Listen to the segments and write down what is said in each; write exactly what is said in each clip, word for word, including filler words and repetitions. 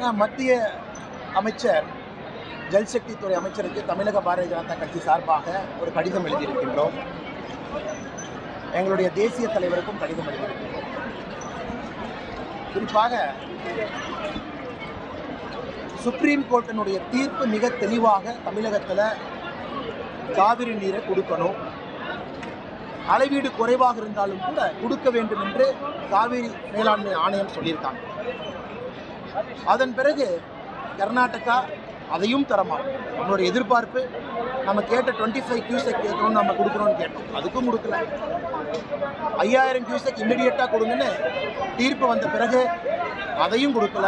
மத்திய அமைச்சர் ஜல்சக்தி துறை அமைச்சருக்கு தமிழக பாரதிய ஜனதா கட்சி சார்பாக ஒரு கடிதம் எழுதியிருக்கின்றோம். எங்களுடைய தேசிய தலைவருக்கும் கடிதம் எழுதியிருக்கின்றோம். குறிப்பாக சுப்ரீம் கோர்ட்டினுடைய தீர்ப்பு மிக தெளிவாக தமிழகத்தில் காவிரி நீரை கொடுக்கணும், அளவீடு குறைவாக இருந்தாலும் கூட கொடுக்க வேண்டும் என்று காவிரி மேலாண்மை ஆணையம் சொல்லியிருக்காங்க. அதன் பிறகு கர்நாடகா அதையும் தரமாட்டோம். நம்மளுடைய எதிர்பார்ப்பு நம்ம கேட்ட டுவெண்ட்டி ஃபைவ் கியூசெக் கேட்கணும்னு நம்ம கொடுக்குறோன்னு கேட்டோம், அதுக்கும் கொடுக்கல. ஐயாயிரம் கியூசெக் இம்மிடியட்டாக கொடுங்கன்னு தீர்ப்பு வந்த பிறகு அதையும் கொடுக்கல.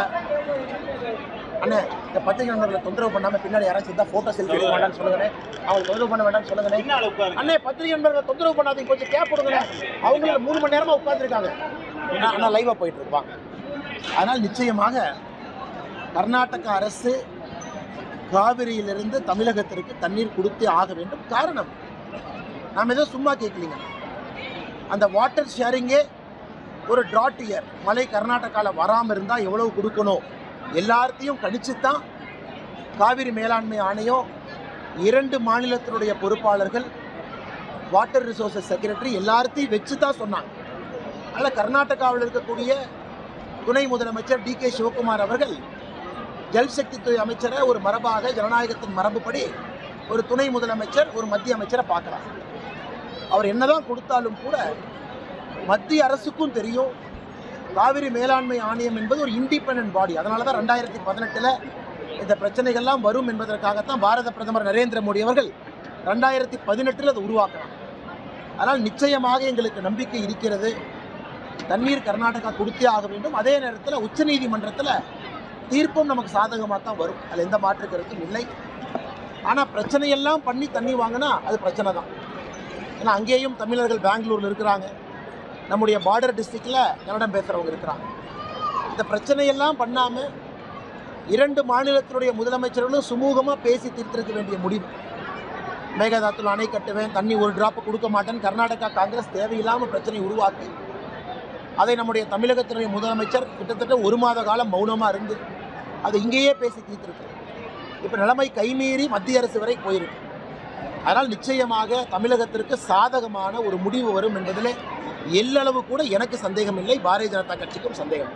அண்ணே, இந்த பத்திரிகை நண்பர்களை தொந்தரவு பண்ணாமல் பின்னாடி யாராச்சும் இருந்தால் ஃபோட்டோ செல்ஃபி எடுக்க வேண்டாம்னு சொல்லுங்கண்ணே, அவங்க தொந்தரவு பண்ண வேண்டாம்னு சொல்லுங்கண்ணே. அண்ணே, பத்திரிகை நண்பர்களை தொந்தரவு பண்ணாதீங்க, கொஞ்சம் கேப் கொடுங்கண்ணே. அவங்கள மூணு மணி நேரமாக உட்காந்துருக்காங்க, ஆனால் லைவாக போயிட்டு இருப்பாங்க. அதனால் நிச்சயமாக கர்நாடக அரசு காவிரியிலிருந்து தமிழகத்திற்கு தண்ணீர் கொடுத்தே ஆக வேண்டும். காரணம், நாம் ஏதோ சும்மா கேட்கலீங்க. அந்த வாட்டர் ஷேரிங்கே ஒரு ட்ராட் இயர், மழை கர்நாடகாவில் வராமல் இருந்தால் எவ்வளவு கொடுக்கணும் எல்லாத்தையும் கணிச்சு தான் காவிரி மேலாண்மை ஆணையம், இரண்டு மாநிலத்தினுடைய பொறுப்பாளர்கள், வாட்டர் ரிசோர்ஸஸ் செக்ரட்டரி எல்லாத்தையும் வச்சு தான் சொன்னாங்க. அதில் கர்நாடகாவில் இருக்கக்கூடிய துணை முதலமைச்சர் டி கே சிவகுமார் அவர்கள் ஜல்சக்தி துறை அமைச்சரை ஒரு மரபாக, ஜனநாயகத்தின் மரபுப்படி ஒரு துணை முதலமைச்சர் ஒரு மத்திய அமைச்சரை பார்க்குறார். அவர் என்னதான் கொடுத்தாலும் கூட மத்திய அரசுக்கும் தெரியும் காவிரி மேலாண்மை ஆணையம் என்பது ஒரு இண்டிபெண்டன்ட் பாடி. அதனால தான் ரெண்டாயிரத்தி பதினெட்டில் இந்த பிரச்சனைகள்லாம் வரும் என்பதற்காகத்தான் பாரத பிரதமர் நரேந்திர மோடி அவர்கள் ரெண்டாயிரத்தி பதினெட்டில் அதை உருவாக்கினார். அதனால் நிச்சயமாக எங்களுக்கு நம்பிக்கை இருக்கிறது, தண்ணீர் கர்நாடகா கொடுத்தே ஆக வேண்டும். அதே நேரத்தில் உச்சநீதிமன்றத்தில் தீர்ப்பும் நமக்கு சாதகமாக தான் வரும், அதில் எந்த மாற்று கருத்தும் இல்லை. ஆனால் பிரச்சனையெல்லாம் பண்ணி தண்ணி வாங்கினா அது பிரச்சனை தான். ஏன்னா அங்கேயும் தமிழர்கள் பெங்களூரில் இருக்கிறாங்க, நம்முடைய பார்டர் டிஸ்ட்ரிக்டில் கன்னடம் பேசுகிறவங்க இருக்கிறாங்க. இந்த பிரச்சனையெல்லாம் பண்ணாமல் இரண்டு மாநிலத்தினுடைய முதலமைச்சர்களும் சுமூகமாக பேசி தீர்த்திருக்க வேண்டிய முடிவு. மேகதாத்துல அணை கட்டுவேன், தண்ணி ஒரு டிராப்பு கொடுக்க மாட்டேன்னு கர்நாடகா காங்கிரஸ் தேவையில்லாமல் பிரச்சனை உருவாக்கி அதை நம்முடைய தமிழகத்தினுடைய முதலமைச்சர் கிட்டத்தட்ட ஒரு மாத காலம் மௌனமாக இருந்து அதை இங்கேயே பேசி தீர்த்திருக்கு. இப்போ நிலைமை கைமீறி மத்திய அரசு வரை போயிருக்கு. அதனால் நிச்சயமாக தமிழகத்திற்கு சாதகமான ஒரு முடிவு வரும் என்பதிலே எல்லளவு கூட எனக்கு சந்தேகம் இல்லை, பாரதிய ஜனதா கட்சிக்கும் சந்தேகம்.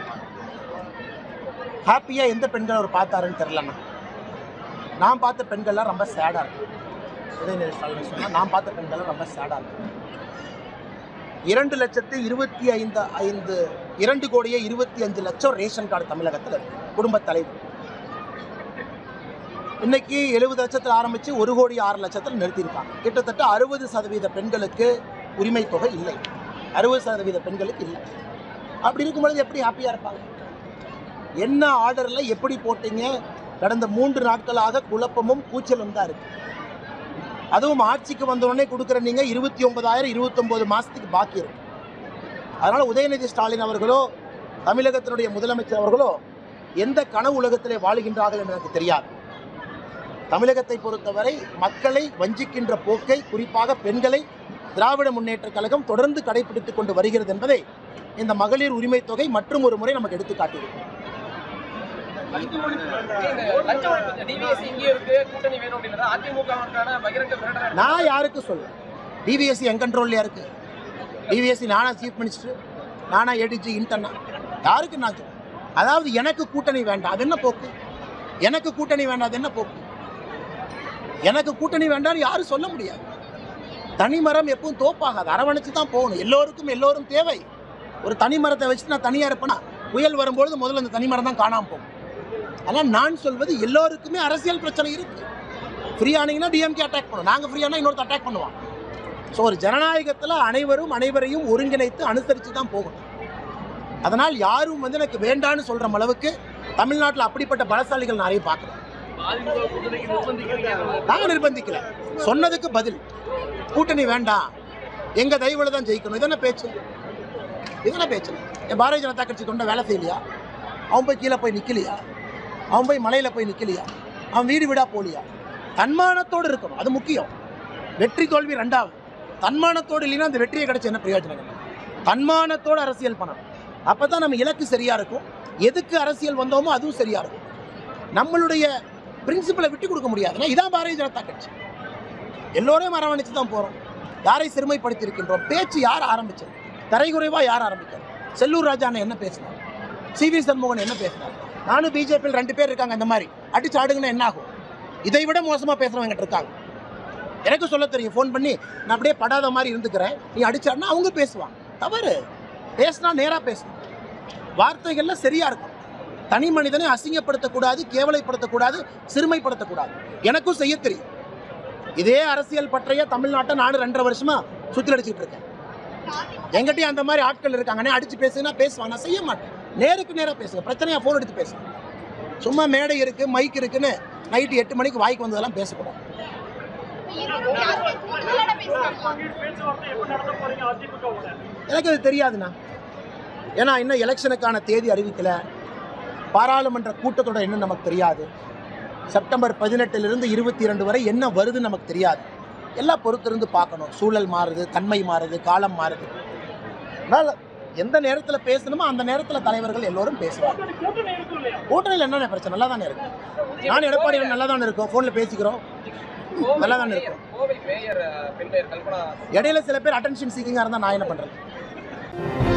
ஹாப்பியாக எந்த பெண்கள் அவர் பார்த்தாருன்னு தெரிலண்ணா. நான் பார்த்த பெண்கள்லாம் ரொம்ப சேடாக இருக்கு. உதயநிதி ஸ்டாலின் சொன்னால் நான் பார்த்த பெண்கள்லாம் ரொம்ப சேடாக இருக்கு. இரண்டு லட்சத்து இருபத்தி ஐந்து ஐந்து இரண்டு கோடியே இருபத்தி அஞ்சு லட்சம் ரேஷன் கார்டு தமிழகத்தில் இருக்கு குடும்ப தலைவர். இன்னைக்கு எழுபது லட்சத்தில் ஆரம்பித்து ஒரு கோடி ஆறு லட்சத்தில் நிறுத்தியிருக்காங்க. கிட்டத்தட்ட அறுபது சதவீத பெண்களுக்கு உரிமை தொகை இல்லை, அறுபது சதவீத பெண்களுக்கு இல்லை. அப்படி இருக்கும்பொழுது எப்படி ஹாப்பியாக இருப்பாங்க? என்ன ஆர்டரில் எப்படி போட்டீங்க? கடந்த மூன்று நாட்களாக குழப்பமும் கூச்சலும் தான் இருக்குது. அதுவும் ஆட்சிக்கு வந்தவுடனே கொடுக்குற நீங்கள் இருபத்தி ஒன்பதாயிரம் இருபத்தொம்போது மாதத்துக்கு பாக்கி இருக்கு. அதனால் உதயநிதி ஸ்டாலின் அவர்களோ தமிழகத்தினுடைய முதலமைச்சர் அவர்களோ எந்த கனவு உலகத்திலே வாழுகின்றார்கள் என்று எனக்கு தெரியாது. தமிழகத்தை பொறுத்தவரை மக்களை வஞ்சிக்கின்ற போக்கை, குறிப்பாக பெண்களை திராவிட முன்னேற்ற கழகம் தொடர்ந்து கடைபிடித்துக் கொண்டு வருகிறது என்பதை இந்த மகளிர் உரிமை தொகை மற்றும் ஒரு முறை நமக்கு எடுத்து காட்டியிருக்கும். நான் யாருக்கு சொல்றேன்? டிவிஎஸ்சி என் கண்ட்ரோல்லையா இருக்கு? டிவிஎஸ்சி நானா சீஃப் மினிஸ்டர், நானா ஏடிஜி இன்டர்னா? யாருக்கு நான் சொல்றேன்? அதாவது எனக்கு கூட்டணி வேண்டாம், அது என்ன போக்கு? எனக்கு கூட்டணி வேண்டாம், அது என்ன போக்கு? எனக்கு கூட்டணி வேண்டாம் யாரும் சொல்ல முடியாது. தனிமரம் எப்பவும் தோப்பாகாது, அரவணைச்சு தான் போகணும். எல்லோருக்கும் எல்லோரும் தேவை. ஒரு தனி மரத்தை வச்சுட்டு நான் தனியாக இருப்பேன்னா புயல் வரும்பொழுது முதல்ல அந்த தனிமரம் தான் காணாமல் போகும். ஆனால் நான் சொல்வது எல்லோருக்குமே அரசியல் பிரச்சனை இருக்கு. ஃப்ரீயானீங்கன்னா டிஎம்கே அட்டாக் பண்ணுவோம், நாங்கள் ஃப்ரீயானா இன்னொருத்த அட்டாக் பண்ணுவோம். ஸோ ஒரு ஜனநாயகத்தில் அனைவரும் அனைவரையும் ஒருங்கிணைத்து அனுசரித்து தான் போகணும். அதனால் யாரும் வந்து எனக்கு வேண்டான்னு சொல்கிற அளவுக்கு தமிழ்நாட்டில் அப்படிப்பட்ட பலசாலிகள் நிறைய பார்க்குறோம். நாங்கள் நிர்பந்திக்கல, சொன்னதுக்கு பதில் கூட்டணி வேண்டாம், எங்கள் தயவுல தான் ஜெயிக்கணும். இதென்ன பேச்சு? இதென்ன பேச்சு? என் பாரதிய ஜனதா கட்சி தொண்டை வேலை செய்யலையா? அவன் போய் கீழே போய் நிற்கலையா? அவன் போய் மலையில் போய் நிற்கலையா? அவன் வீடு வீடாக போலியா? தன்மானத்தோடு இருக்கணும், அது முக்கியம். வெற்றி தோல்வி ரெண்டாவது. தன்மானத்தோடு இல்லைன்னா அந்த வெற்றியை கிடைச்ச என்ன பிரயோஜனம்? தன்மானத்தோடு அரசியல் பண்ணணும். அப்போ தான் நம்ம இலக்கு சரியாக இருக்கும். எதுக்கு அரசியல் வந்தோமோ அதுவும் சரியாக இருக்கும். நம்மளுடைய பிரின்சிபலை விட்டு கொடுக்க முடியாதுன்னா இதான் பாரதிய ஜனதா கட்சி. எல்லோரையும் அரவணைச்சு தான் போகிறோம். யாரை சிறுமைப்படுத்தி இருக்கின்றோம்? பேச்சு யார் ஆரம்பிச்சது? தரைக்குறைவாக யார் ஆரம்பிக்கிறது? செல்லூர் ராஜான என்ன பேசினார்? சி வி சண்முகன் என்ன பேசினார்? நானும் பிஜேபியில் ரெண்டு பேர் இருக்காங்க. இந்த மாதிரி அடிச்சு ஆடுங்கன்னா என்ன ஆகும்? இதை விட மோசமாக பேசுகிறவங்க இருக்காங்க. எனக்கு சொல்ல தெரியும். ஃபோன் பண்ணி நான் அப்படியே படாத மாதிரி இருந்துக்கிறேன், நீ அடிச்சாடுனா அவங்க பேசுவாங்க. தவறு. பேசினா நேராக பேசணும். வார்த்தைகள்லாம் சரியாக இருக்கும். தனி மனிதனை அசிங்கப்படுத்தக்கூடாது, கேவலைப்படுத்தக்கூடாது, சிறுமைப்படுத்தக்கூடாது. எனக்கும் செய்ய தெரியும். இதே அரசியல் பற்றைய தமிழ்நாட்டை நானும் ரெண்டரை வருஷமா சுற்றி அடிச்சுட்டு இருக்கேன். எங்கிட்டயும் அந்த மாதிரி ஆட்கள் இருக்காங்க. அடிச்சு பேசுனா பேசுவாங்க, நான் செய்ய மாட்டேன். நேருக்கு நேராக பேசுங்க. பிரச்சனையா ஃபோன் எடுத்து பேசுங்க. சும்மா மேடை இருக்கு, மைக் இருக்குன்னு நைட்டு எட்டு மணிக்கு வாய்க்கு வந்ததெல்லாம் பேசக்கூடாது. எனக்கு அது தெரியாதுண்ணா. ஏன்னா இன்னும் எலெக்ஷனுக்கான தேதி அறிவிக்கல. பாராளுமன்ற கூட்டத்தொடர் இன்னும் நமக்கு தெரியாது. செப்டம்பர் பதினெட்டிலிருந்து இருபத்தி இரண்டு வரை என்ன வருதுன்னு நமக்கு தெரியாது. எல்லாம் பொறுத்திருந்து பார்க்கணும். சூழல் மாறுது, தன்மை மாறுது, காலம் மாறுது. அதனால் எந்த நேரத்தில் பேசணுமோ அந்த நேரத்தில் தலைவர்கள் எல்லோரும் பேசுவாங்க. கூட்டணியில் என்னென்ன பிரச்சனை? நல்லா தானே இருக்கு. நான் எடப்பாடி நல்லா தானே இருக்கோம், ஃபோனில் பேசிக்கிறோம், நல்லா தானே இருக்கும். இடையில சில பேர் அட்டென்ஷன் சீக்கிங்காக இருந்தால் நான் என்ன பண்ணுறேன்?